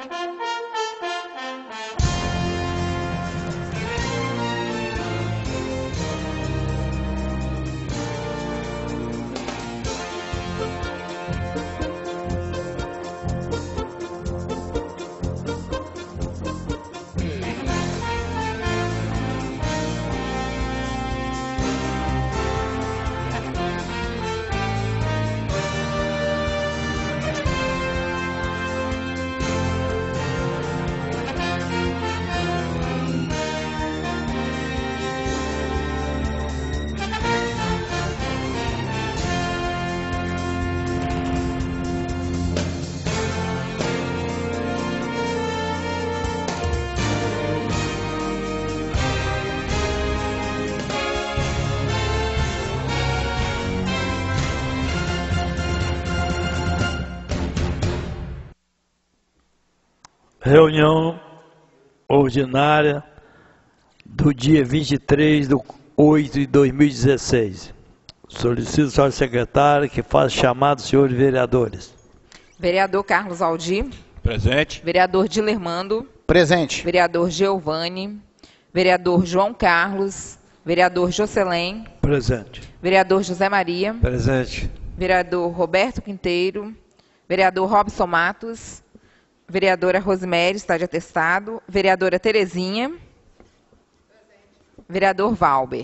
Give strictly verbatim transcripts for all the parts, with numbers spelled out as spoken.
Reunião ordinária do dia vinte e três de oito de dois mil e dezesseis. Solicito, senhora secretária, que faça chamado, senhores vereadores. Vereador Carlos Aldir. Presente. Vereador Dilermando. Presente. Vereador Giovanni. Vereador João Carlos. Vereador Jocelém. Presente. Vereador José Maria. Presente. Vereador Roberto Quinteiro. Vereador Robson Matos. Vereadora Rosemary, está de atestado. Vereadora Terezinha. Vereador Valber.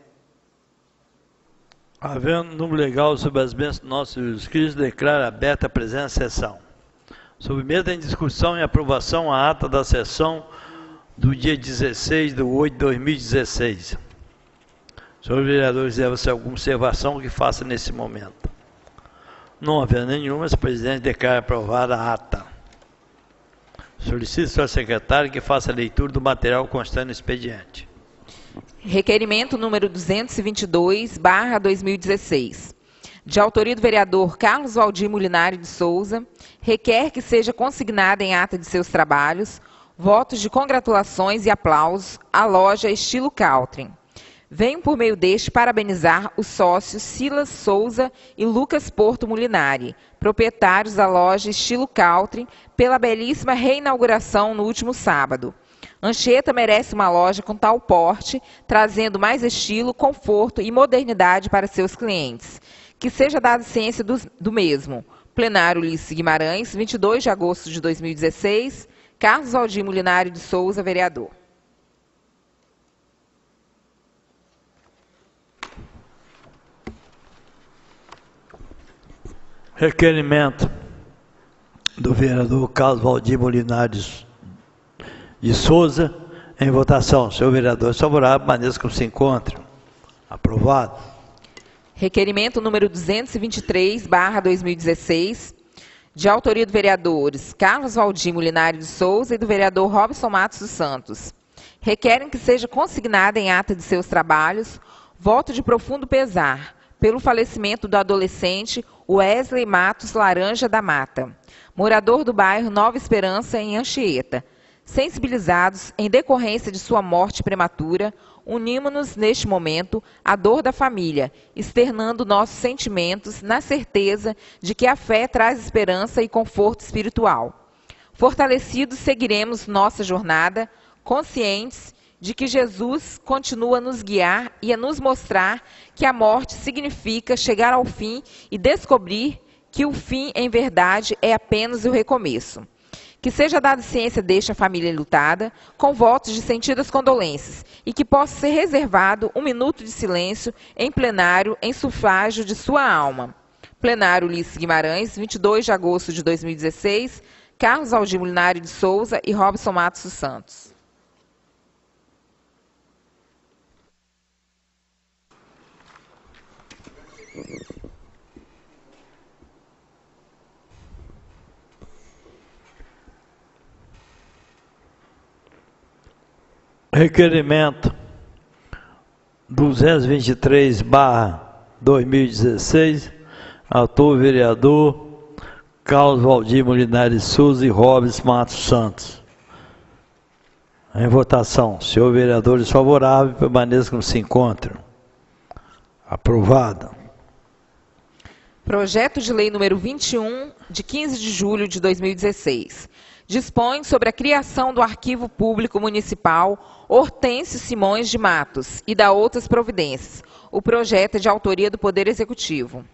Havendo número legal sobre as bênçãos do nosso Jesus Cristo, declara aberta a presente sessão. Submeta em discussão e aprovação a ata da sessão do dia dezesseis de oito de dois mil e dezesseis. Senhores vereadores, deve-se alguma observação que faça nesse momento. Não havendo nenhuma, o presidente declara aprovada a ata. Solicito, senhora secretária, que faça a leitura do material constante no expediente. Requerimento número duzentos e vinte e dois, barra dois mil e dezesseis. De autoria do vereador Carlos Valdir Molinari de Souza, requer que seja consignada em ata de seus trabalhos votos de congratulações e aplausos à loja Estilo Caltrim. Venho por meio deste parabenizar os sócios Silas Souza e Lucas Porto Molinari, proprietários da loja Estilo Caltrim, pela belíssima reinauguração no último sábado. Anchieta merece uma loja com tal porte, trazendo mais estilo, conforto e modernidade para seus clientes. Que seja dada ciência do, do mesmo. Plenário Ulisses Guimarães, vinte e dois de agosto de dois mil e dezesseis, Carlos Valdir Molinari de Souza, vereador. Requerimento do vereador Carlos Valdir Molinari de Souza, em votação. Senhor vereador, favorável, maneira como se encontra. Aprovado. Requerimento número duzentos e vinte e três, barra dois mil e dezesseis, de autoria dos vereadores Carlos Valdir Molinari de Souza e do vereador Robson Matos dos Santos. Requerem que seja consignada em ata de seus trabalhos voto de profundo pesar pelo falecimento do adolescente Wesley Matos Laranja da Mata, morador do bairro Nova Esperança, em Anchieta. Sensibilizados em decorrência de sua morte prematura, unimos-nos neste momento à dor da família, externando nossos sentimentos na certeza de que a fé traz esperança e conforto espiritual. Fortalecidos, seguiremos nossa jornada, conscientes de que Jesus continua a nos guiar e a nos mostrar que a morte significa chegar ao fim e descobrir que o fim, em verdade, é apenas o recomeço. Que seja dada ciência desta família enlutada, com votos de sentidas condolências, e que possa ser reservado um minuto de silêncio em plenário em sufrágio de sua alma. Plenário Ulisses Guimarães, vinte e dois de agosto de dois mil e dezesseis, Carlos Valdir Molinari de Souza e Robson Matos dos Santos. Requerimento duzentos e vinte e três, barra dois mil e dezesseis, autor vereador Carlos Valdir Molinari de Souza e Robson Matos Santos. Em votação, senhor vereadores favoráveis, permaneçam como se encontram. Aprovado. Projeto de lei número vinte e um, de quinze de julho de dois mil e dezesseis. dispõe sobre a criação do Arquivo Público Municipal Hortêncio Simões de Matos e da outras providências. O projeto é de autoria do Poder Executivo.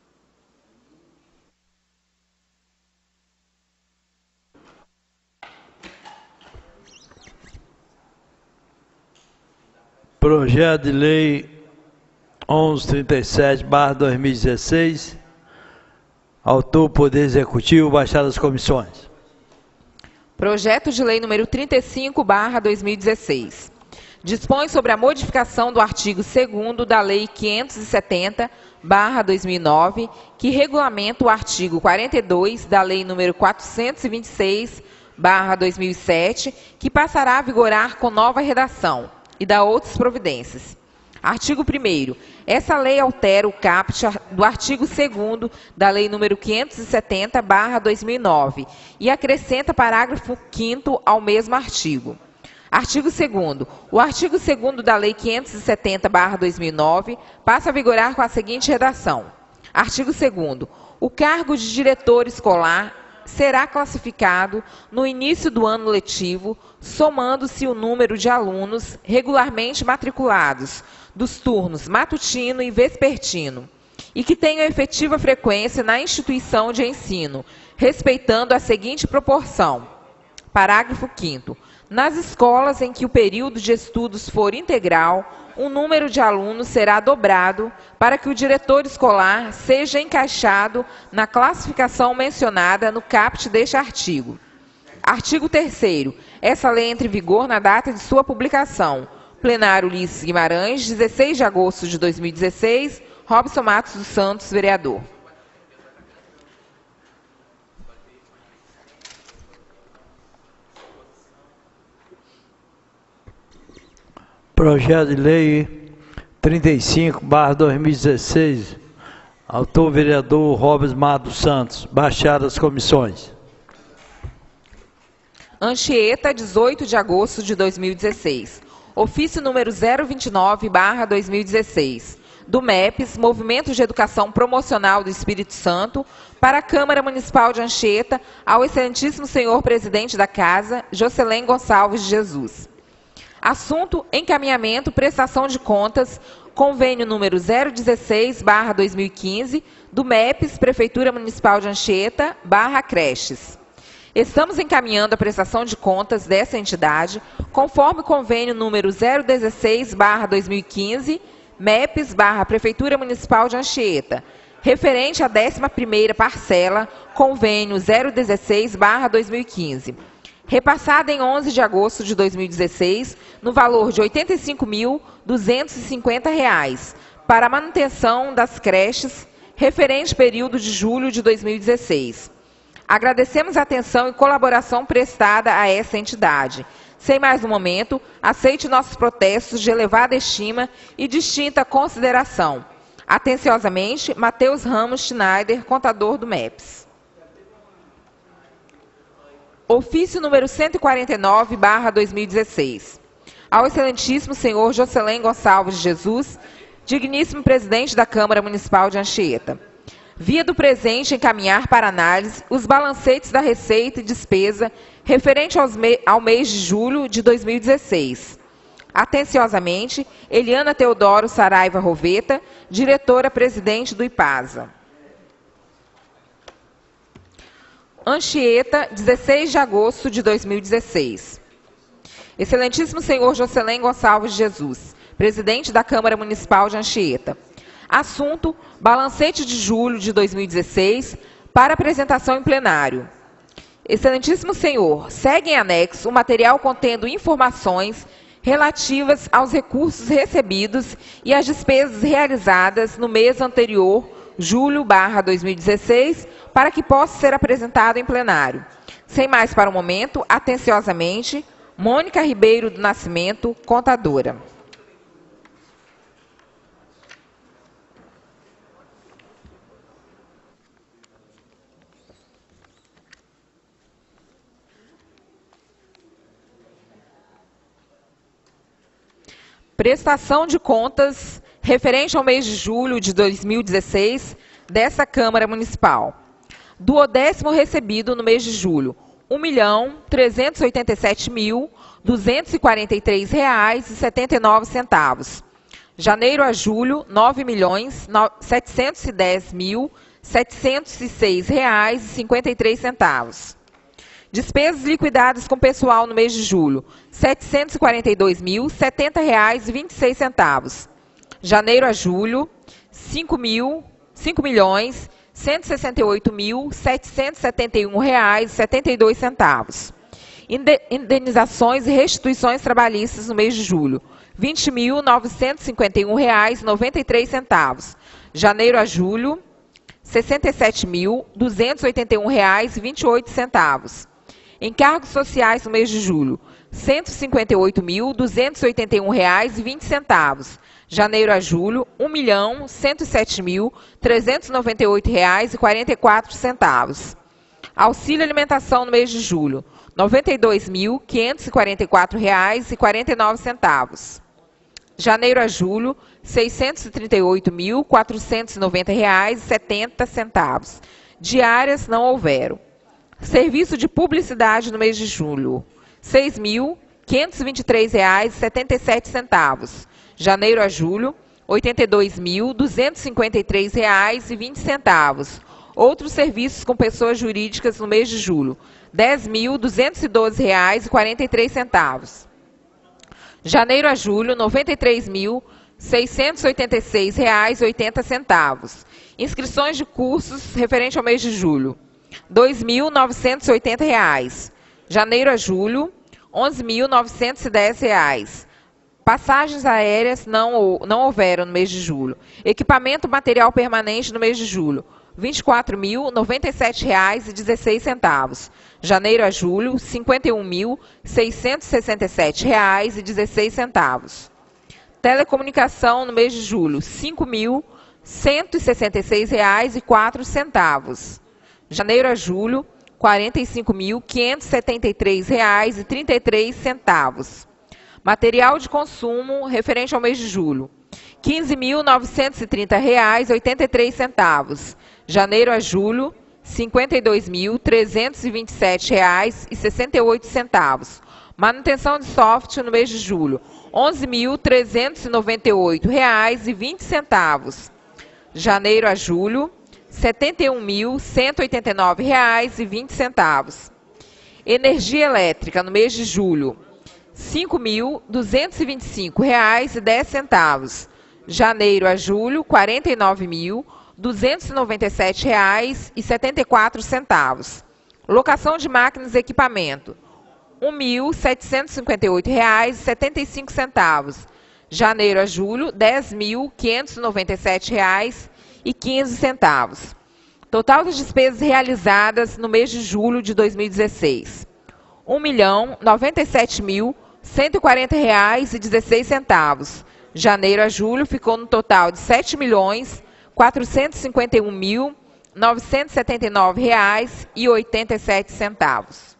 Projeto de Lei onze trinta e sete barra dois mil e dezesseis. Autor, Poder Executivo, baixado as comissões. Projeto de Lei número trinta e cinco barra dois mil e dezesseis. Dispõe sobre a modificação do artigo segundo da Lei quinhentos e setenta barra dois mil e nove, que regulamenta o artigo quarenta e dois da Lei número quatrocentos e vinte e seis barra dois mil e sete, que passará a vigorar com nova redação, e da outras providências. Artigo primeiro. Essa lei altera o caput do artigo segundo da Lei número quinhentos e setenta barra dois mil e nove e acrescenta parágrafo quinto ao mesmo artigo. Artigo segundo. O artigo segundo da Lei quinhentos e setenta barra dois mil e nove passa a vigorar com a seguinte redação. Artigo segundo. O cargo de diretor escolar será classificado no início do ano letivo, somando-se o número de alunos regularmente matriculados dos turnos matutino e vespertino, e que tenham efetiva frequência na instituição de ensino, respeitando a seguinte proporção. Parágrafo quinto. Nas escolas em que o período de estudos for integral, o número de alunos será dobrado para que o diretor escolar seja encaixado na classificação mencionada no caput deste artigo. Artigo terceiro. Essa lei entra em vigor na data de sua publicação. Plenário Ulisses Guimarães, dezesseis de agosto de dois mil e dezesseis. Robson Matos dos Santos, vereador. Projeto de Lei trinta e cinco barra dois mil e dezesseis. Autor, vereador Robson Matos dos Santos. Baixado as comissões. Anchieta, dezoito de agosto de dois mil e dezesseis. Ofício número zero vinte e nove barra dois mil e dezesseis. Do MEPS, Movimento de Educação Promocional do Espírito Santo, para a Câmara Municipal de Anchieta, ao excelentíssimo senhor presidente da Casa, Jocelyn Gonçalves de Jesus. Assunto: encaminhamento, prestação de contas, convênio número zero dezesseis barra dois mil e quinze, do MEPS, Prefeitura Municipal de Anchieta, barra creches. Estamos encaminhando a prestação de contas dessa entidade, conforme o convênio número zero dezesseis barra dois mil e quinze, MEPS, barra Prefeitura Municipal de Anchieta, referente à décima primeira parcela, convênio zero dezesseis barra dois mil e quinze. Repassada em onze de agosto de dois mil e dezesseis, no valor de oitenta e cinco mil duzentos e cinquenta reais, para a manutenção das creches, referente período de julho de dois mil e dezesseis. Agradecemos a atenção e colaboração prestada a essa entidade. Sem mais um momento, aceite nossos protestos de elevada estima e distinta consideração. Atenciosamente, Matheus Ramos Schneider, contador do MEPS. Ofício número cento e quarenta e nove barra dois mil e dezesseis. Ao excelentíssimo senhor Jocelyn Gonçalves de Jesus, digníssimo presidente da Câmara Municipal de Anchieta. Via do presente encaminhar para análise os balancetes da receita e despesa referente aos me ao mês de julho de dois mil e dezesseis. Atenciosamente, Eliana Teodoro Saraiva Roveta, diretora-presidente do IPASA. Anchieta, dezesseis de agosto de dois mil e dezesseis. Excelentíssimo senhor Jocelyn Gonçalves de Jesus, presidente da Câmara Municipal de Anchieta. Assunto: balancete de julho de dois mil e dezesseis, para apresentação em plenário. Excelentíssimo senhor, segue em anexo o material contendo informações relativas aos recursos recebidos e às despesas realizadas no mês anterior, julho barra dois mil e dezesseis, para que possa ser apresentado em plenário. Sem mais para o momento, atenciosamente, Mônica Ribeiro do Nascimento, contadora. Prestação de contas referente ao mês de julho de dois mil e dezesseis dessa Câmara Municipal. Duodécimo recebido no mês de julho, um milhão trezentos e oitenta e sete mil duzentos e quarenta e três reais e setenta e nove centavos. Janeiro a julho, nove milhões setecentos e dez mil setecentos e seis reais e cinquenta e três centavos. Despesas liquidadas com pessoal no mês de julho, setecentos e quarenta e dois mil setenta reais e vinte e seis centavos. Janeiro a julho, cinco milhões cento e sessenta e oito mil setecentos e setenta e um reais e setenta e dois centavos. Indenizações e restituições trabalhistas no mês de julho, vinte mil novecentos e cinquenta e um reais e noventa e três centavos. Janeiro a julho, sessenta e sete mil duzentos e oitenta e um reais e vinte e oito centavos. Encargos sociais no mês de julho, cento e cinquenta e oito mil duzentos e oitenta e um reais e vinte centavos. Janeiro a julho, um milhão cento e sete mil trezentos e noventa e oito reais e quarenta e quatro centavos. Auxílio alimentação no mês de julho, noventa e dois mil quinhentos e quarenta e quatro reais e quarenta e nove centavos. Janeiro a julho, seiscentos e trinta e oito mil quatrocentos e noventa reais e setenta centavos. Diárias não houveram. Serviço de publicidade no mês de julho, seis mil quinhentos e vinte e três reais e setenta e sete centavos. Janeiro a julho, oitenta e dois mil duzentos e cinquenta e três reais e vinte centavos. Outros serviços com pessoas jurídicas no mês de julho, dez mil duzentos e doze reais e quarenta e três centavos. Janeiro a julho, noventa e três mil seiscentos e oitenta e seis reais e oitenta centavos. Inscrições de cursos referente ao mês de julho, dois mil novecentos e oitenta reais. Janeiro a julho, onze mil novecentos e dez reais. Passagens aéreas não, não houveram no mês de julho. Equipamento material permanente no mês de julho, vinte e quatro mil noventa e sete reais e dezesseis centavos. Janeiro a julho, cinquenta e um mil seiscentos e sessenta e sete reais e dezesseis centavos. Telecomunicação no mês de julho, cinco mil cento e sessenta e seis reais e quatro centavos. Janeiro a julho, quarenta e cinco mil quinhentos e setenta e três reais e trinta e três centavos. Material de consumo referente ao mês de julho, quinze mil novecentos e trinta reais e oitenta e três centavos. Janeiro a julho, cinquenta e dois mil trezentos e vinte e sete reais e sessenta e oito centavos. Manutenção de software no mês de julho, onze mil trezentos e noventa e oito reais e vinte centavos. Janeiro a julho, setenta e um mil cento e oitenta e nove reais e vinte centavos. Energia elétrica no mês de julho, cinco mil duzentos e vinte e cinco reais e dez centavos. Janeiro a julho, quarenta e nove mil duzentos e noventa e sete reais e setenta e quatro centavos. Locação de máquinas e equipamento, um mil setecentos e cinquenta e oito reais e setenta e cinco centavos. Janeiro a julho, dez mil quinhentos e noventa e sete reais e quinze centavos. Total das despesas realizadas no mês de julho de dois mil e dezesseis, um milhão noventa e sete mil cento e quarenta reais e dezesseis centavos. Janeiro a julho ficou no total de sete milhões quatrocentos e cinquenta e um mil novecentos e setenta e nove reais e oitenta e sete centavos.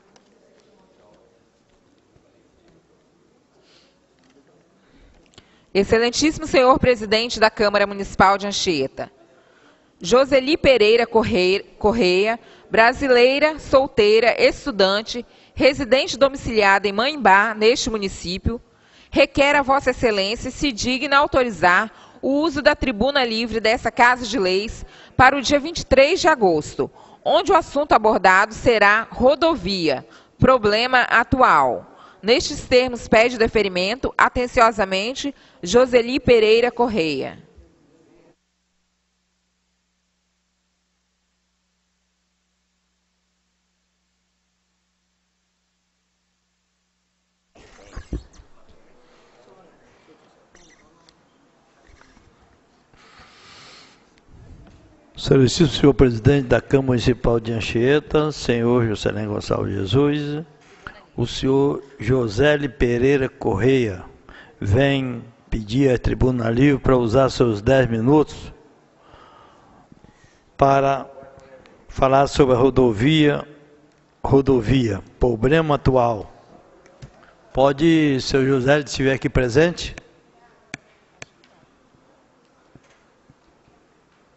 Excelentíssimo senhor presidente da Câmara Municipal de Anchieta, Joseli Pereira Correia, brasileira, solteira, estudante, residente domiciliada em Manhambá, neste município, requer a Vossa Excelência se digna a autorizar o uso da tribuna livre dessa Casa de Leis para o dia vinte e três de agosto, onde o assunto abordado será rodovia, problema atual. Nestes termos, pede o deferimento, atenciosamente, Joseli Pereira Correia. Solicito o senhor presidente da Câmara Municipal de Anchieta, senhor Juscelino Gonçalves Jesus, o senhor Joseli Pereira Correia, vem pedir a tribuna livre para usar seus dez minutos para falar sobre a rodovia, rodovia, problema atual. Pode, senhor José, se estiver aqui presente?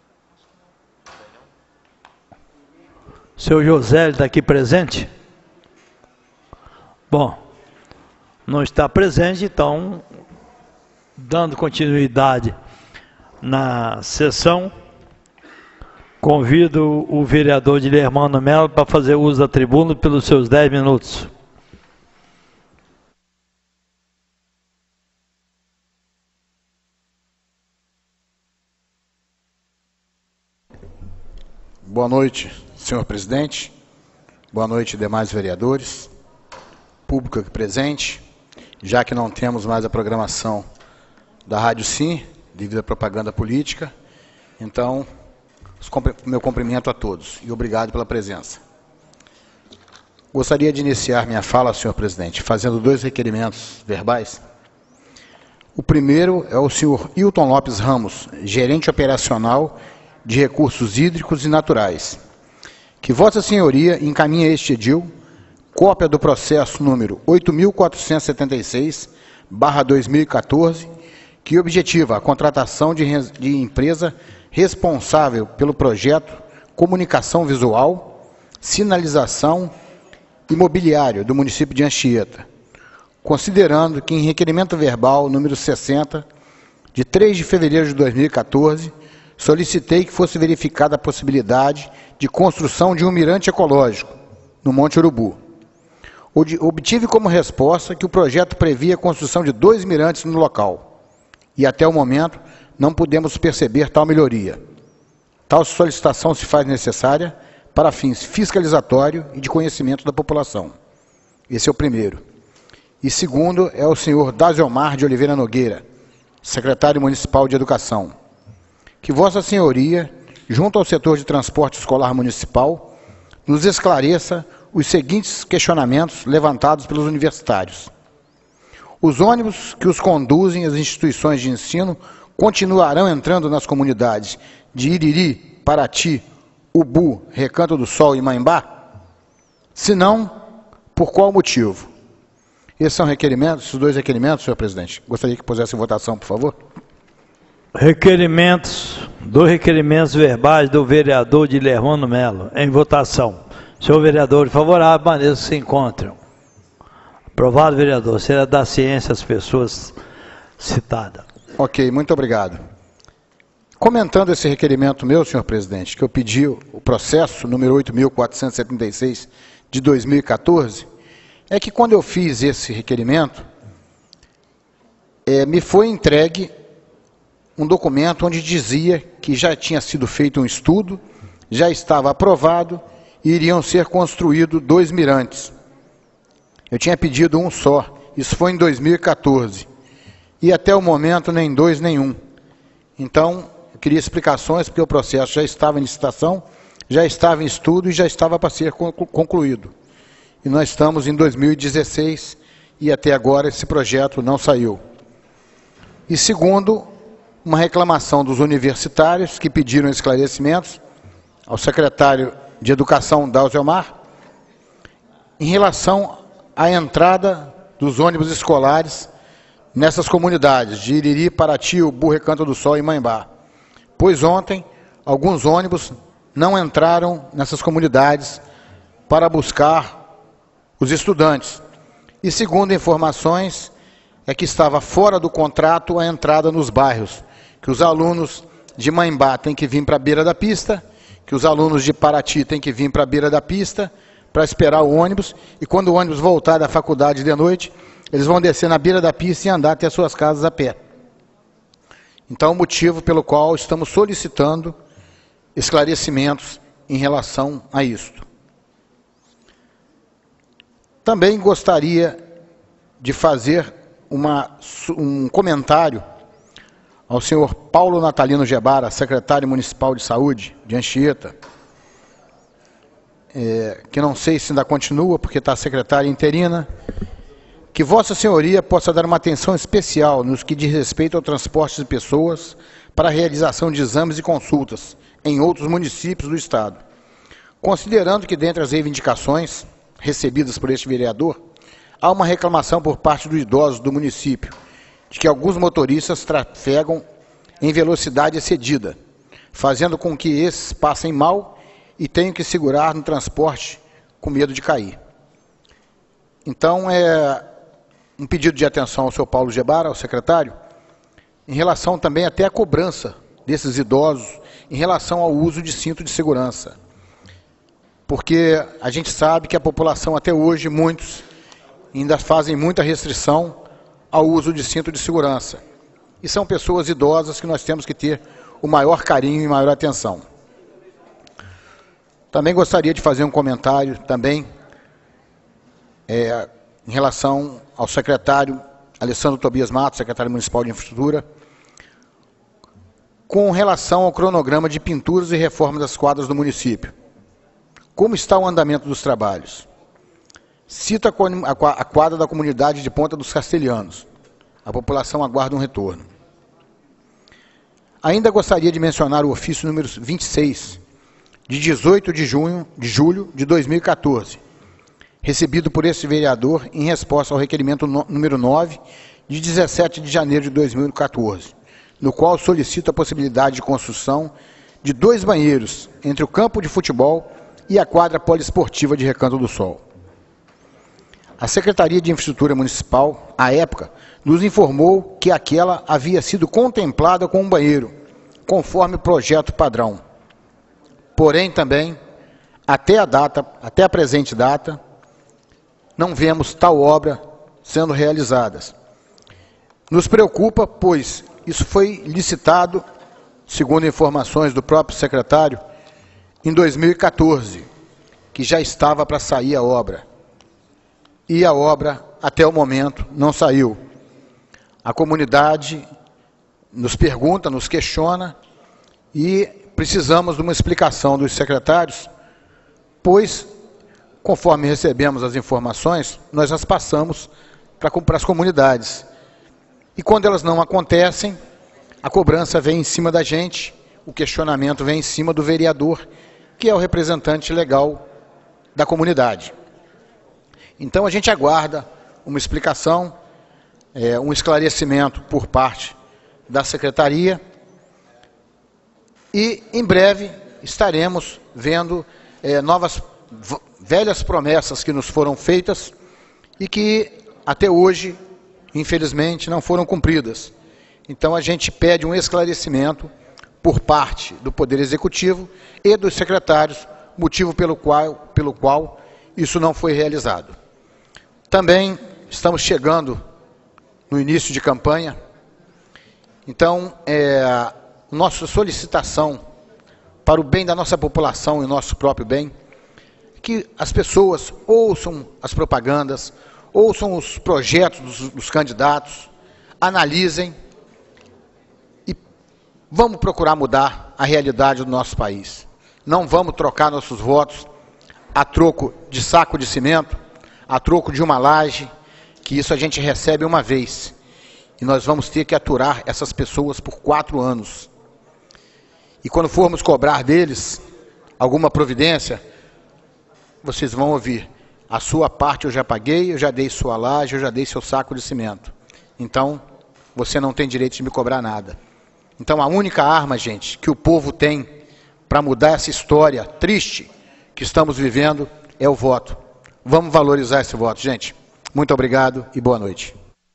Seu José está aqui presente? Bom, não está presente, então, dando continuidade na sessão, convido o vereador Dilermano Melo para fazer uso da tribuna pelos seus dez minutos. Boa noite, senhor presidente. Boa noite, demais vereadores. Público aqui presente. Já que não temos mais a programação da Rádio Sim, devido à propaganda política, então, meu cumprimento a todos e obrigado pela presença. Gostaria de iniciar minha fala, senhor presidente, fazendo dois requerimentos verbais. O primeiro é o senhor Hilton Lopes Ramos, gerente operacional de recursos hídricos e naturais, que Vossa Senhoria encaminha este edil, cópia do processo número oito mil quatrocentos e setenta e seis, barra dois mil e quatorze, que objetiva a contratação de, de empresa responsável pelo projeto Comunicação Visual, Sinalização e Mobiliário do município de Anchieta, considerando que em requerimento verbal número sessenta, de três de fevereiro de dois mil e quatorze, solicitei que fosse verificada a possibilidade de construção de um mirante ecológico no Monte Urubu. Obtive como resposta que o projeto previa a construção de dois mirantes no local, e até o momento não pudemos perceber tal melhoria. Tal solicitação se faz necessária para fins fiscalizatório e de conhecimento da população. Esse é o primeiro. E segundo é o senhor Daziomar de Oliveira Nogueira, secretário municipal de Educação, que Vossa Senhoria, junto ao setor de transporte escolar municipal, nos esclareça os seguintes questionamentos levantados pelos universitários. Os ônibus que os conduzem às instituições de ensino continuarão entrando nas comunidades de Iriri, Paraty, Ubu, Recanto do Sol e Maimbá? Se não, por qual motivo? Esses são requerimentos, esses dois requerimentos, senhor presidente. Gostaria que pusesse em votação, por favor. Requerimentos, dois requerimentos verbais do vereador Dilermano Melo, em votação. Senhor vereador, favorável, maneira que se encontram. Aprovado, vereador. Será da ciência as pessoas citadas. Ok, muito obrigado. Comentando esse requerimento meu, senhor presidente, que eu pedi o processo número oito mil quatrocentos e setenta e seis de dois mil e quatorze, é que quando eu fiz esse requerimento, é, me foi entregue um documento onde dizia que já tinha sido feito um estudo, já estava aprovado e iriam ser construídos dois mirantes. Eu tinha pedido um só, isso foi em dois mil e quatorze, e até o momento nem dois, nem um. Então, eu queria explicações, porque o processo já estava em licitação, já estava em estudo e já estava para ser concluído. E nós estamos em dois mil e dezesseis e até agora esse projeto não saiu. E segundo, uma reclamação dos universitários que pediram esclarecimentos ao secretário de Educação, Daziomar, em relação à entrada dos ônibus escolares nessas comunidades de Iriri, Paraty, Ubu, Recanto do Sol e Maimbá. Pois ontem, alguns ônibus não entraram nessas comunidades para buscar os estudantes. E segundo informações, é que estava fora do contrato a entrada nos bairros, que os alunos de Maimbá têm que vir para a beira da pista, que os alunos de Paraty têm que vir para a beira da pista para esperar o ônibus, e quando o ônibus voltar da faculdade de noite, eles vão descer na beira da pista e andar até as suas casas a pé. Então, é o motivo pelo qual estamos solicitando esclarecimentos em relação a isto. Também gostaria de fazer uma, um comentário ao senhor Paulo Natalino Gebara, secretário municipal de saúde de Anchieta, é, que não sei se ainda continua, porque está secretária interina, que Vossa Senhoria possa dar uma atenção especial nos que diz respeito ao transporte de pessoas para a realização de exames e consultas em outros municípios do Estado. Considerando que, dentre as reivindicações recebidas por este vereador, há uma reclamação por parte dos idosos do município, de que alguns motoristas trafegam em velocidade excedida, fazendo com que esses passem mal e tenham que segurar no transporte com medo de cair. Então, é um pedido de atenção ao senhor Paulo Gebara, ao secretário, em relação também até à cobrança desses idosos, em relação ao uso de cinto de segurança. Porque a gente sabe que a população até hoje, muitos, ainda fazem muita restrição ao uso de cinto de segurança. E são pessoas idosas que nós temos que ter o maior carinho e maior atenção. Também gostaria de fazer um comentário também é, em relação ao secretário Alessandro Tobias Matos, secretário municipal de infraestrutura, com relação ao cronograma de pinturas e reforma das quadras do município. Como está o andamento dos trabalhos? Cito a quadra da comunidade de Ponta dos Castelhanos. A população aguarda um retorno. Ainda gostaria de mencionar o ofício número vinte e seis, de dezoito de junho, de julho de dois mil e quatorze, recebido por esse vereador em resposta ao requerimento número nove, de dezessete de janeiro de dois mil e quatorze, no qual solicita a possibilidade de construção de dois banheiros entre o campo de futebol e a quadra poliesportiva de Recanto do Sol. A Secretaria de Infraestrutura Municipal, à época, nos informou que aquela havia sido contemplada com um banheiro, conforme o projeto padrão. Porém, também, até a data, até a presente data, não vemos tal obra sendo realizadas. Nos preocupa, pois isso foi licitado, segundo informações do próprio secretário, em dois mil e quatorze, que já estava para sair a obra. E a obra, até o momento, não saiu. A comunidade nos pergunta, nos questiona, e precisamos de uma explicação dos secretários, pois, conforme recebemos as informações, nós as passamos para, para as comunidades. E quando elas não acontecem, a cobrança vem em cima da gente, o questionamento vem em cima do vereador, que é o representante legal da comunidade. Então, a gente aguarda uma explicação, é, um esclarecimento por parte da Secretaria e, em breve, estaremos vendo é, novas, velhas promessas que nos foram feitas e que, até hoje, infelizmente, não foram cumpridas. Então, a gente pede um esclarecimento por parte do Poder Executivo e dos secretários, motivo pelo qual, pelo qual isso não foi realizado. Também estamos chegando no início de campanha, então, é, nossa solicitação para o bem da nossa população e nosso próprio bem, que as pessoas ouçam as propagandas, ouçam os projetos dos, dos candidatos, analisem e vamos procurar mudar a realidade do nosso país. Não vamos trocar nossos votos a troco de saco de cimento, a troco de uma laje, que isso a gente recebe uma vez. E nós vamos ter que aturar essas pessoas por quatro anos. E quando formos cobrar deles alguma providência, vocês vão ouvir: a sua parte eu já paguei, eu já dei sua laje, eu já dei seu saco de cimento. Então, você não tem direito de me cobrar nada. Então, a única arma, gente, que o povo tem para mudar essa história triste que estamos vivendo é o voto. Vamos valorizar esse voto, gente. Muito obrigado e boa noite.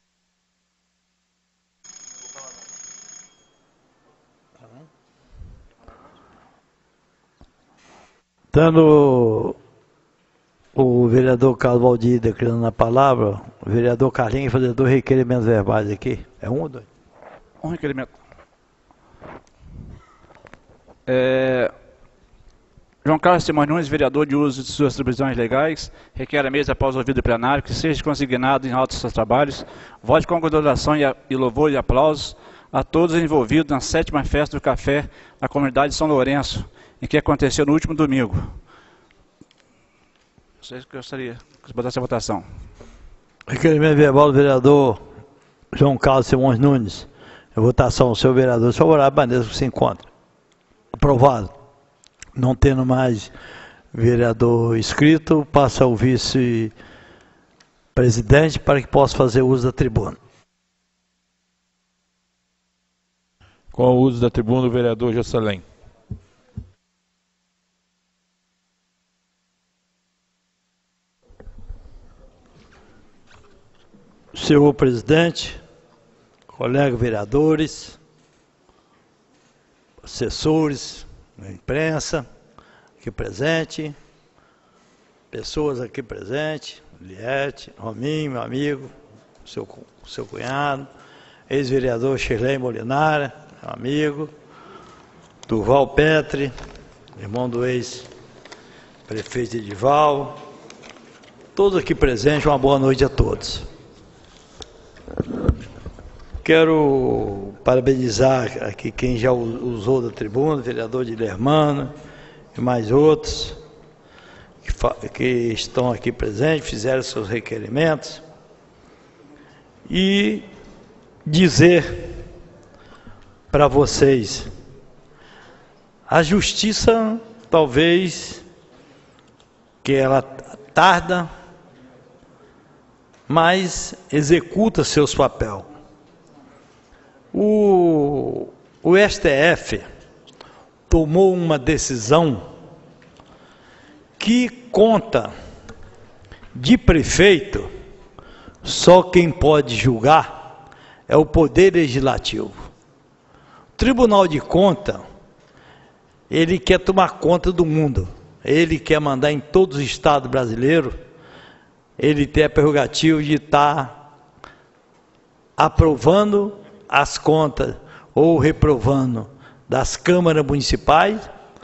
Dando o vereador Carlos Valdir declarando a palavra, o vereador Carlinhos fazer dois requerimentos verbais aqui. É um ou dois? Um requerimento. É, João Carlos Simões Nunes, vereador de uso de suas atribuições legais, requer a mesa após o ouvido plenário que seja consignado em autos seus trabalhos, voto de congratulação e, a, e louvor e aplausos a todos envolvidos na sétima festa do café na comunidade de São Lourenço, em que aconteceu no último domingo. Vocês gostariam que botasse a votação. Requerimento verbal do vereador João Carlos Simões Nunes. A votação, o seu vereador favorável, bandeira que se encontra. Aprovado. Não tendo mais vereador inscrito, passa ao vice-presidente para que possa fazer uso da tribuna. Com o uso da tribuna, o vereador Josselém. senhor presidente, colegas vereadores, assessores, imprensa aqui presente, pessoas aqui presentes, Liette, Rominho, meu amigo, seu, seu cunhado, ex-vereador Shirley Molinara, meu amigo, Durval Petri, irmão do ex-prefeito Edival, todos aqui presentes, uma boa noite a todos. Quero parabenizar aqui quem já usou da tribuna, o vereador Dilermano e mais outros que, que estão aqui presentes, fizeram seus requerimentos, e dizer para vocês, a justiça talvez que ela tarda, mas executa seus papéis. O, o S T F tomou uma decisão que conta de prefeito, só quem pode julgar é o Poder Legislativo. O Tribunal de Contas, ele quer tomar conta do mundo, ele quer mandar em todos os estados brasileiros, ele tem a prerrogativa de estar aprovando as contas ou reprovando das câmaras municipais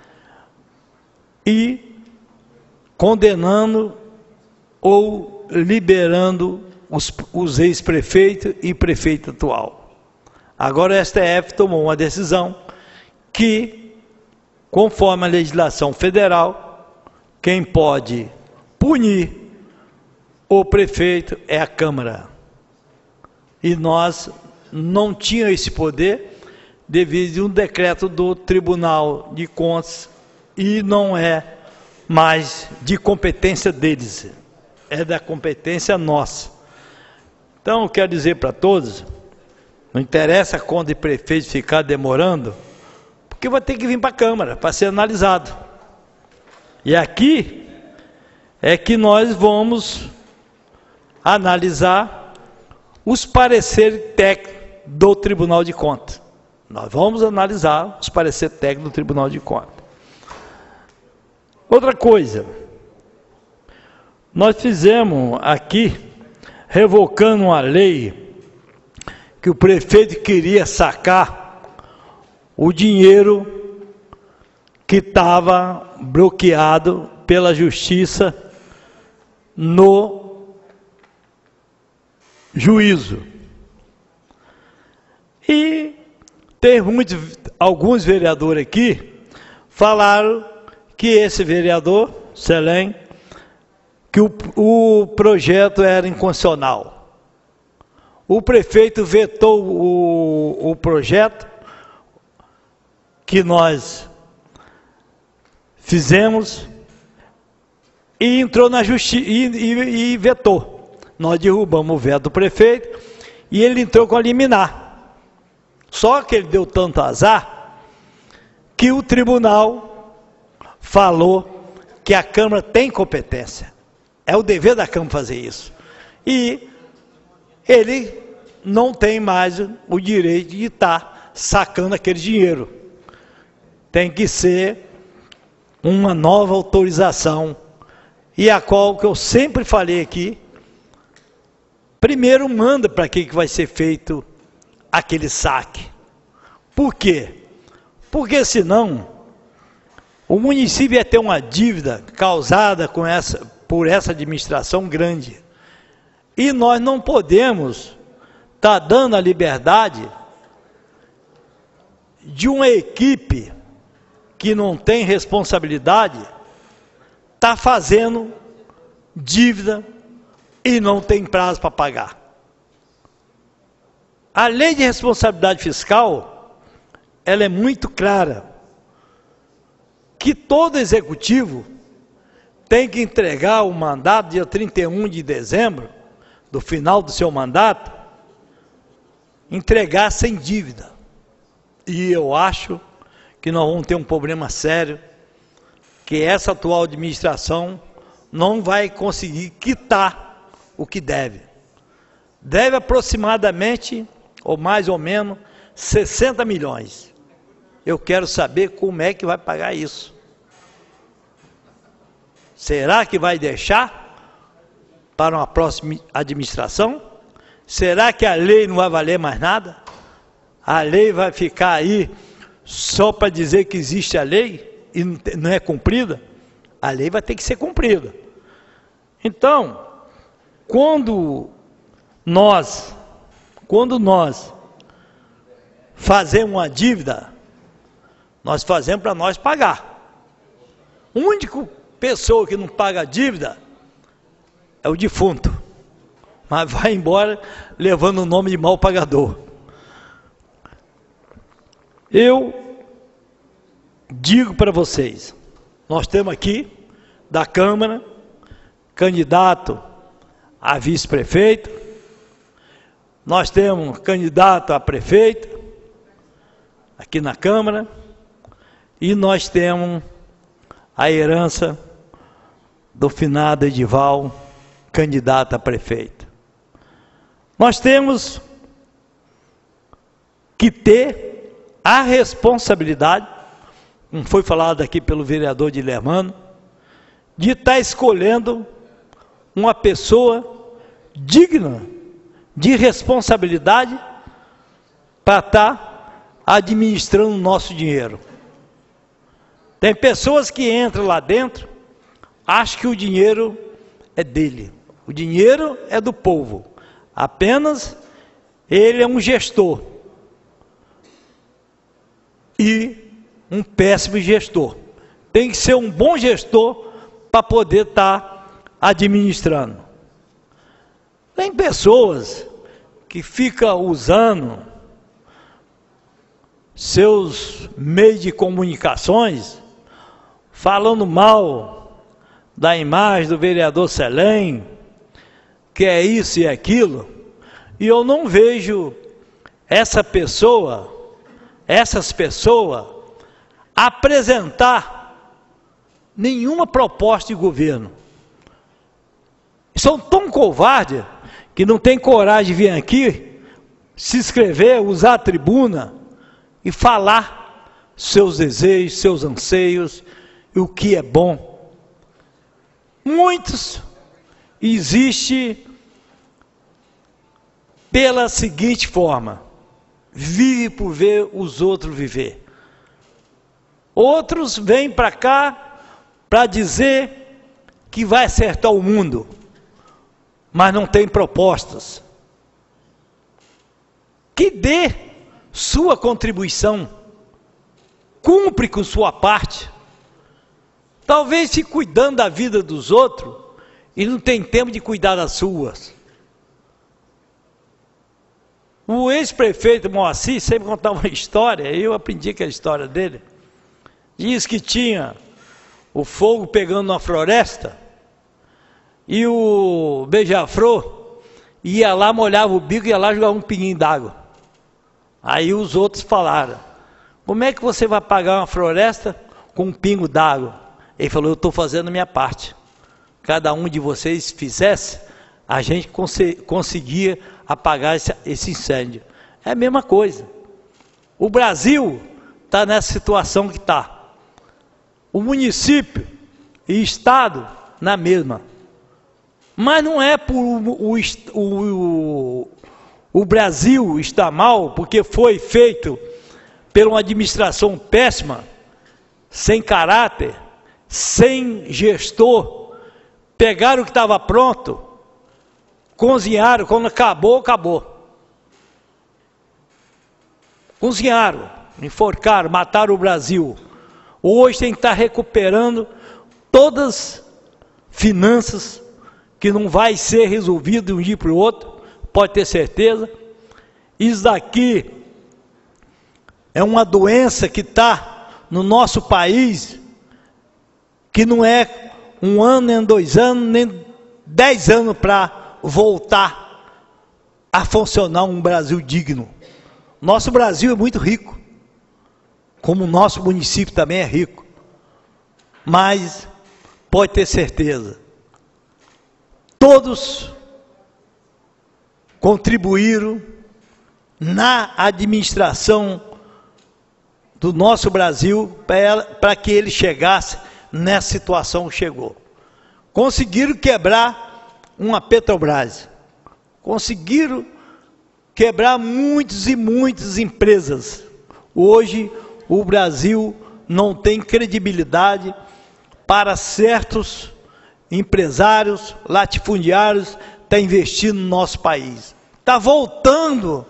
e condenando ou liberando os, os ex-prefeitos e prefeito atual. Agora o S T F tomou uma decisão que, conforme a legislação federal, quem pode punir o prefeito é a Câmara. E nós não tínhamos esse poder devido a um decreto do Tribunal de Contas e não é mais de competência deles, é da competência nossa. Então, eu quero dizer para todos, não interessa quando o prefeito ficar demorando, porque vai ter que vir para a Câmara para ser analisado. E aqui é que nós vamos analisar os pareceres técnicos do Tribunal de Contas. Nós vamos analisar os pareceres técnicos do Tribunal de Contas. Outra coisa, nós fizemos aqui, revocando uma lei, que o prefeito queria sacar o dinheiro que estava bloqueado pela Justiça no juízo. E tem muitos, alguns vereadores aqui falaram que esse vereador, Selém, que o, o projeto era inconstitucional. O prefeito vetou o, o projeto que nós fizemos e entrou na justiça e, e, e vetou. Nós derrubamos o veto do prefeito e ele entrou com a liminar. Só que ele deu tanto azar que o tribunal falou que a Câmara tem competência. É o dever da Câmara fazer isso. E ele não tem mais o direito de estar sacando aquele dinheiro. Tem que ser uma nova autorização. E a qual que eu sempre falei aqui, primeiro manda para que vai ser feito aquele saque. Por quê? Porque senão o município ia ter uma dívida causada com essa, por essa administração grande. E nós não podemos estar tá dando a liberdade de uma equipe que não tem responsabilidade tá fazendo dívida e não tem prazo para pagar. A lei de responsabilidade fiscal, ela é muito clara, que todo executivo tem que entregar o mandato dia trinta e um de dezembro, do final do seu mandato, entregar sem dívida. E eu acho que nós vamos ter um problema sério, que essa atual administração não vai conseguir quitar o que deve. deve aproximadamente, ou mais ou menos, sessenta milhões. Eu quero saber como é que vai pagar isso. Será que vai deixar para uma próxima administração? Será que a lei não vai valer mais nada? A lei vai ficar aí só para dizer que existe a lei e não é cumprida? A lei vai ter que ser cumprida. Então, quando nós, quando nós fazemos uma dívida, nós fazemos para nós pagar. A única pessoa que não paga a dívida é o defunto, mas vai embora levando o nome de mal pagador. Eu digo para vocês, nós temos aqui da Câmara candidato a vice-prefeito, nós temos candidato a prefeito aqui na Câmara e nós temos a herança do finado Edival, candidato a prefeito. Nós temos que ter a responsabilidade, como foi falado aqui pelo vereador Dilermano, de estar escolhendo uma pessoa digna de responsabilidade para estar administrando o nosso dinheiro. Tem pessoas que entram lá dentro, acham que o dinheiro é dele. O dinheiro é do povo. Apenas ele é um gestor. E um péssimo gestor. Tem que ser um bom gestor para poder estar administrando. Tem pessoas que ficam usando seus meios de comunicações, falando mal da imagem do vereador Selém, que é isso e aquilo, e eu não vejo essa pessoa, essas pessoas, apresentar nenhuma proposta de governo. São tão covardes que não tem coragem de vir aqui, se inscrever, usar a tribuna e falar seus desejos, seus anseios e o que é bom. Muitos existe pela seguinte forma: vive por ver os outros viver. Outros vêm para cá para dizer que vai acertar o mundo, mas não tem propostas. Que dê sua contribuição, cumpre com sua parte. Talvez se cuidando da vida dos outros e não tem tempo de cuidar das suas. O ex-prefeito Moacir sempre contava uma história, eu aprendi aquela história dele. Diz que tinha o fogo pegando na floresta e o beija-flor ia lá, molhava o bico e ia lá jogar um pinguinho d'água. Aí os outros falaram: como é que você vai apagar uma floresta com um pingo d'água? Ele falou: eu estou fazendo a minha parte. Cada um de vocês fizesse, a gente cons conseguia apagar esse, esse incêndio. É a mesma coisa. O Brasil está nessa situação que está. O município e estado na mesma. Mas não é por o, o, o, o Brasil estar mal, porque foi feito por uma administração péssima, sem caráter, sem gestor. Pegaram o que estava pronto, cozinharam, quando acabou, acabou. Cozinharam, enforcaram, mataram o Brasil. Hoje tem que estar recuperando todas as finanças, que não vai ser resolvido de um dia para o outro, pode ter certeza. Isso daqui é uma doença que está no nosso país, que não é um ano, nem dois anos, nem dez anos para voltar a funcionar um Brasil digno. Nosso Brasil é muito rico, como o nosso município também é rico, mas pode ter certeza, todos contribuíram na administração do nosso Brasil para que ele chegasse nessa situação que chegou. Conseguiram quebrar uma Petrobras, conseguiram quebrar muitas e muitas empresas. Hoje o Brasil não tem credibilidade para certos empresários, latifundiários, tá investindo no nosso país. Está voltando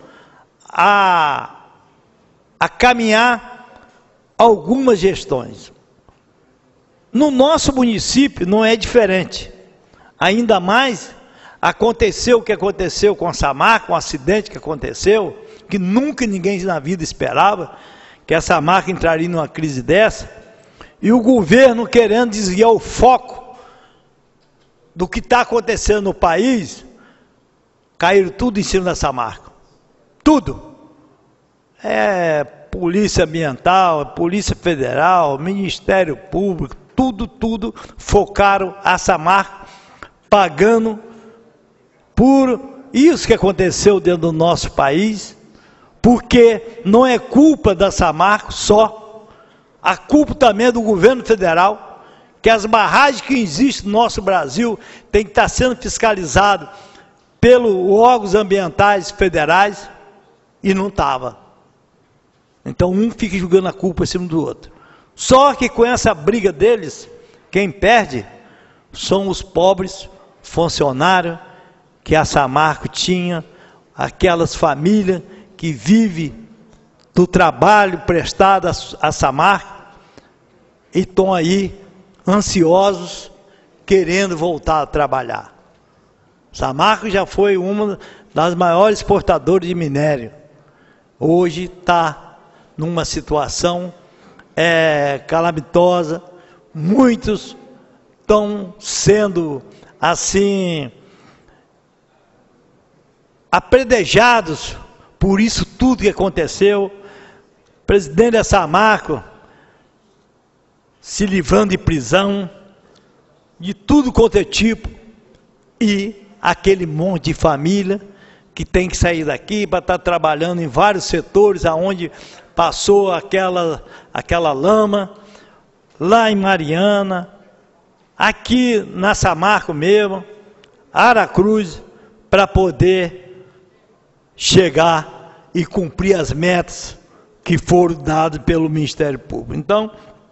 a, a caminhar algumas gestões. No nosso município não é diferente. Ainda mais aconteceu o que aconteceu com a Samarco, um acidente que aconteceu, que nunca ninguém na vida esperava, que essa marca entraria numa crise dessa, e o governo querendo desviar o foco do que está acontecendo no país, caíram tudo em cima dessa marca. Tudo. É Polícia Ambiental, Polícia Federal, Ministério Público, tudo, tudo focaram a Samarco, pagando por isso que aconteceu dentro do nosso país, porque não é culpa da Samarco só, a culpa também é do governo federal, que as barragens que existem no nosso Brasil tem que estar sendo fiscalizado pelos órgãos ambientais federais, e não estava. Então um fica jogando a culpa em cima do outro. Só que com essa briga deles, quem perde são os pobres funcionários que a Samarco tinha, aquelas famílias que vivem do trabalho prestado a Samarco e estão aí ansiosos, querendo voltar a trabalhar. Samarco já foi uma das maiores exportadoras de minério. Hoje está numa situação é, calamitosa. Muitos estão sendo assim apredejados por isso tudo que aconteceu. O presidente da Samarco se livrando de prisão, de tudo quanto é tipo, e aquele monte de família que tem que sair daqui para estar trabalhando em vários setores aonde passou aquela, aquela lama, lá em Mariana, aqui na Samarco mesmo, Aracruz, para poder chegar e cumprir as metas que foram dadas pelo Ministério Público. Então,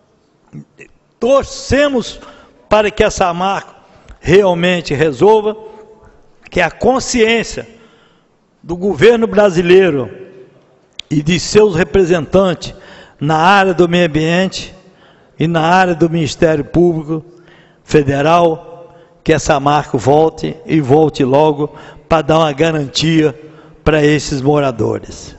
torcemos para que a Samarco realmente resolva, que a consciência do governo brasileiro e de seus representantes na área do meio ambiente e na área do Ministério Público Federal, que a Samarco volte e volte logo para dar uma garantia para esses moradores.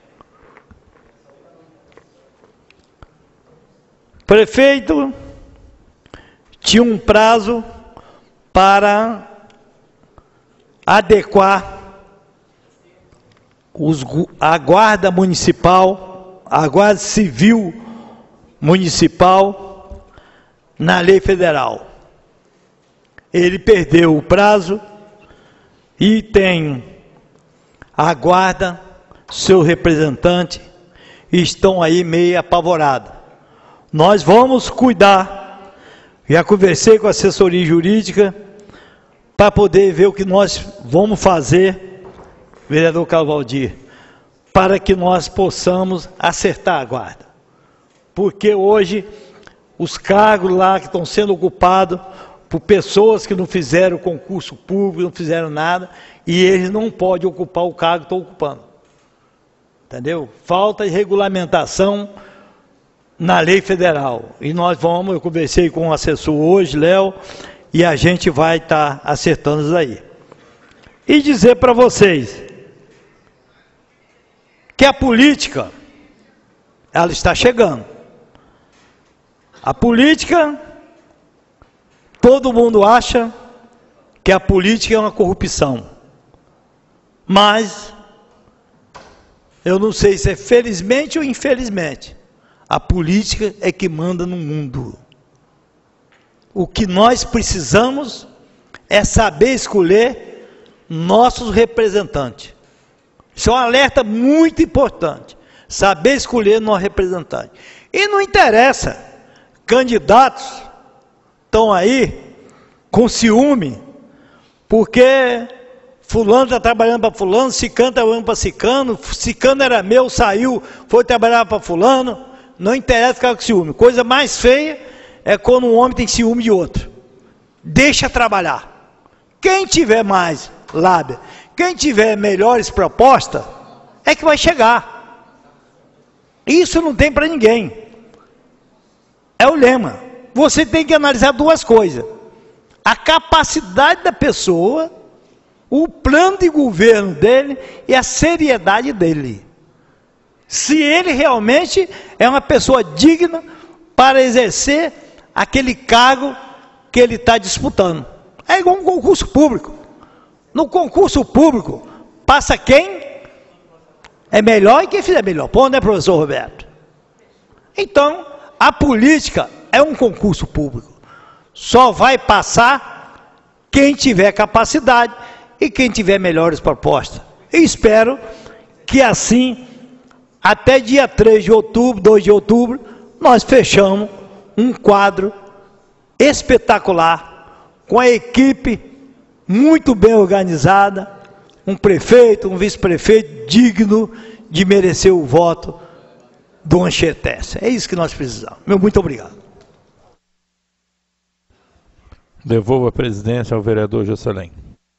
O prefeito tinha um prazo para adequar os, a guarda municipal, a guarda civil municipal na lei federal. Ele perdeu o prazo e tem a guarda, seu representante, estão aí meio apavorados. Nós vamos cuidar, já conversei com a assessoria jurídica, para poder ver o que nós vamos fazer, vereador Carlos Valdir, para que nós possamos acertar a guarda. Porque hoje, os cargos lá que estão sendo ocupados por pessoas que não fizeram concurso público, não fizeram nada, e eles não podem ocupar o cargo que estão ocupando. Entendeu? Falta de regulamentação na lei federal. E nós vamos, eu conversei com o assessor hoje, Léo, e a gente vai estar tá acertando isso aí. E dizer para vocês que a política, ela está chegando. A política, todo mundo acha que a política é uma corrupção. Mas, eu não sei se é felizmente ou infelizmente, a política é que manda no mundo. O que nós precisamos é saber escolher nossos representantes. Isso é um alerta muito importante. Saber escolher nosso representante. E não interessa, candidatos estão aí com ciúme, porque fulano está trabalhando para fulano, cicano está trabalhando para cicano, cicano era meu, saiu, foi trabalhar para fulano. Não interessa ficar com ciúme. Coisa mais feia é quando um homem tem ciúme de outro. Deixa trabalhar. Quem tiver mais lábia, quem tiver melhores propostas, é que vai chegar. Isso não tem para ninguém. É o lema. Você tem que analisar duas coisas. A capacidade da pessoa, o plano de governo dele e a seriedade dele. Se ele realmente é uma pessoa digna para exercer aquele cargo que ele está disputando. É igual um concurso público. No concurso público, passa quem é melhor e quem fizer melhor. Pô, né, professor Roberto? Então, a política é um concurso público. Só vai passar quem tiver capacidade e quem tiver melhores propostas. E espero que assim, até dia três de outubro, dois de outubro, nós fechamos um quadro espetacular, com a equipe muito bem organizada, um prefeito, um vice-prefeito digno de merecer o voto do Anchietesse. É isso que nós precisamos. Meu muito obrigado. Devolvo a presidência ao vereador Juscelém.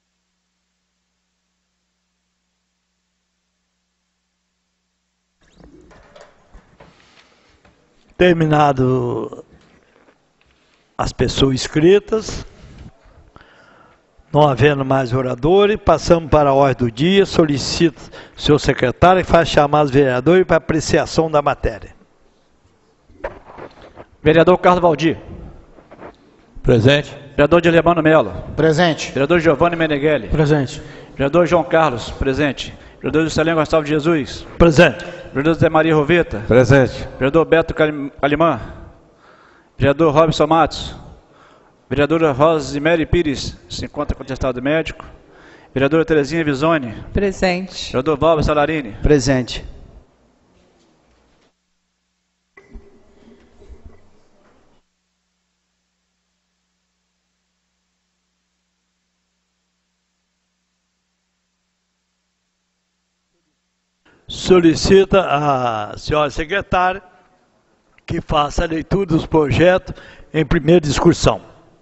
Terminado as pessoas inscritas, não havendo mais oradores, passamos para a ordem do dia. Solicito o senhor secretário que faça chamar os vereadores para apreciação da matéria. Vereador Carlos Valdir. Presente. Vereador de Alemano Melo. Presente. Vereador Giovanni Meneghelli. Presente. Vereador João Carlos. Presente. Vereador Juscelino Gonçalves de Jesus. Presente. Vereador Zé Maria Roveta. Presente. Vereador Beto Alimã. Vereador Robson Matos. Vereadora Rosemary Pires, se encontra com atestado médico. Vereadora Terezinha Visoni. Presente. Vereador Valber Salarini. Presente. Solicita a senhora secretária que faça a leitura dos projetos em primeira discussão.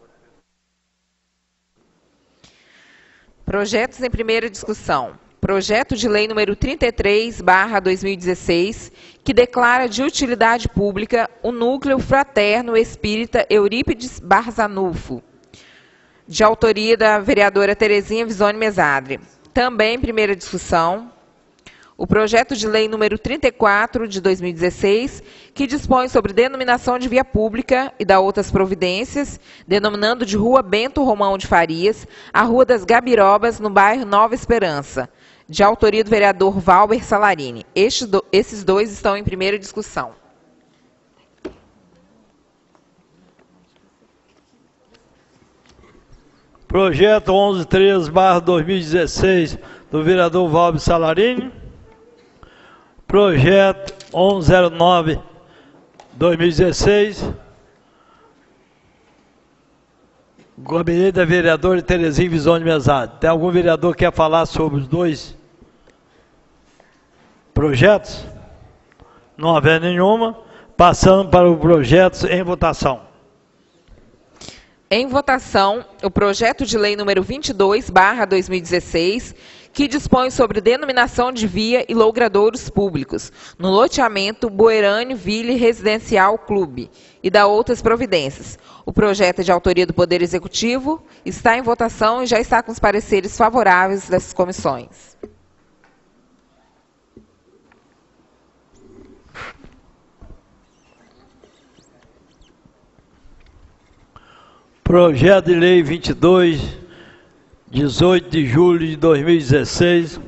Projetos em primeira discussão. Projeto de lei número trinta e três barra dois mil e dezesseis, que declara de utilidade pública o Núcleo Fraterno Espírita Eurípides Barzanufo, de autoria da vereadora Terezinha Visoni Mesadri. Também em primeira discussão, o projeto de lei número trinta e quatro de dois mil e dezesseis, que dispõe sobre denominação de via pública e da outras providências, denominando de Rua Bento Romão de Farias, a Rua das Gabirobas, no bairro Nova Esperança, de autoria do vereador Valber Salarini. Estes do, esses dois estão em primeira discussão. Projeto onze três barra dois mil e dezesseis, do vereador Valber Salarini. Projeto onze zero nove barra dois mil e dezesseis, gabinete da vereadora Terezinha Visoni Mesadri. Tem algum vereador que quer falar sobre os dois projetos? Não havendo nenhuma, passando para o projeto em votação. Em votação, o projeto de lei número vinte e dois barra dois mil e dezesseis, que dispõe sobre denominação de via e logradouros públicos, no loteamento Boerane Ville Residencial Clube, e da outras providências. O projeto é de autoria do Poder Executivo, está em votação e já está com os pareceres favoráveis das comissões. Projeto de lei vinte e dois, dezoito de julho de dois mil e dezesseis,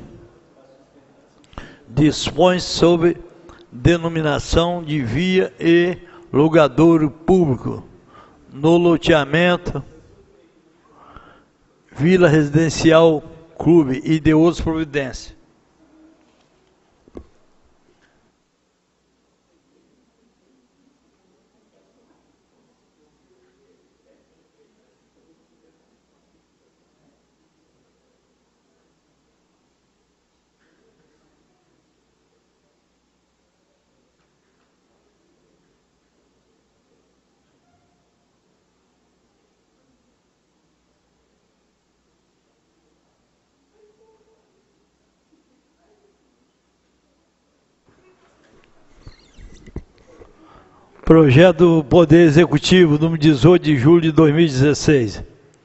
dispõe sobre denominação de via e logradouro público no loteamento Vila Residencial clube e de outras providências. Projeto do Poder Executivo, número dezoito de julho de dois mil e dezesseis.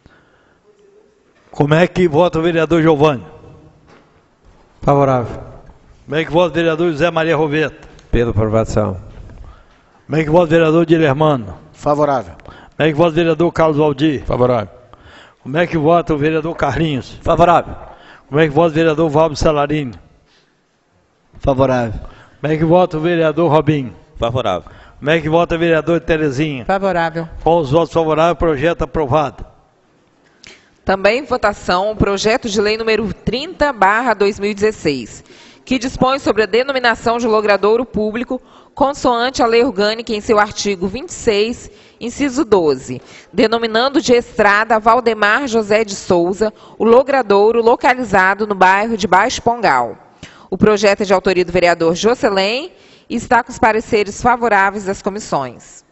Como é que vota o vereador Giovanni? Favorável. Como é que vota o vereador José Maria Rovetta? Pela aprovação. Como é que vota o vereador Dilermano? Favorável. Como é que vota o vereador Carlos Valdir? Favorável. Como é que vota o vereador Carlinhos? Favorável. Como é que vota o vereador Valber Salarini? Favorável. Como é que vota o vereador Robinho? Favorável. Como é que vota o vereador Terezinha? Favorável. Com os votos favoráveis, projeto aprovado. Também em votação o projeto de lei número trinta barra dois mil e dezesseis, que dispõe sobre a denominação de logradouro público, consoante a lei orgânica em seu artigo vinte e seis, inciso doze, denominando de estrada Valdemar José de Souza, o logradouro localizado no bairro de Baixo Pongal. O projeto é de autoria do vereador Jocelyn e está com os pareceres favoráveis das comissões.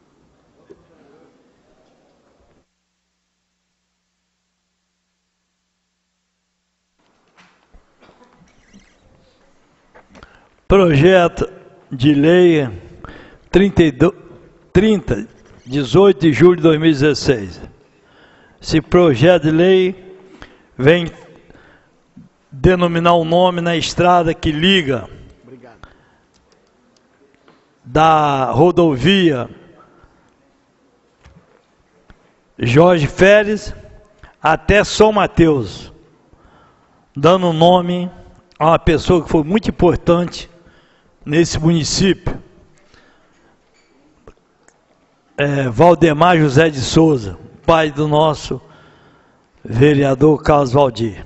Projeto de lei trinta, dezoito de julho de dois mil e dezesseis. Esse projeto de lei vem denominar o nome na estrada que liga da rodovia Jorge Férez até São Mateus, dando nome a uma pessoa que foi muito importante nesse município, é, Valdemar José de Souza, pai do nosso vereador Carlos Valdir.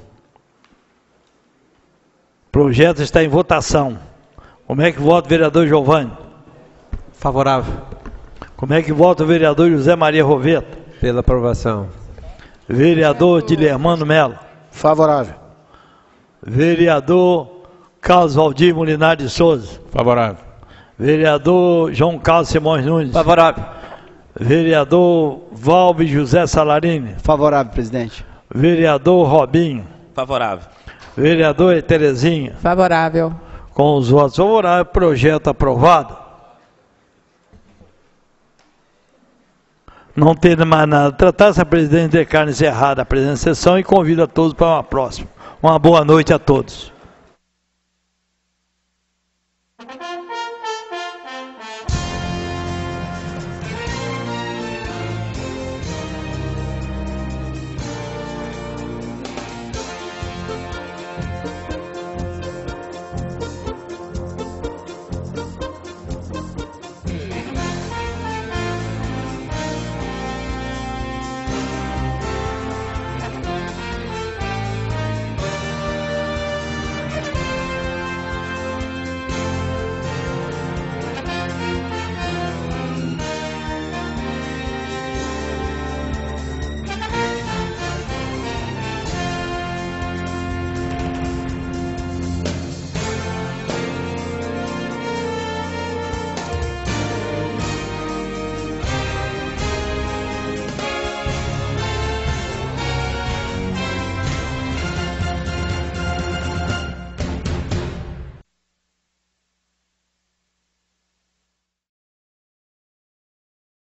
O projeto está em votação. Como é que vota o vereador Giovanni? Favorável. Como é que vota o vereador José Maria Rovetta? Pela aprovação. Vereador Dilermano Melo? Favorável. Vereador Carlos Valdir Molinar de Souza? Favorável. Vereador João Carlos Simões Nunes? Favorável. Vereador Valber José Salarini? Favorável, presidente. Vereador Robinho? Favorável. Vereador Terezinha? Favorável. Com os votos favoráveis, projeto aprovado. Não tendo mais nada a tratar, essa presidente declara encerrada a presente sessão e convida a todos para uma próxima. Uma boa noite a todos.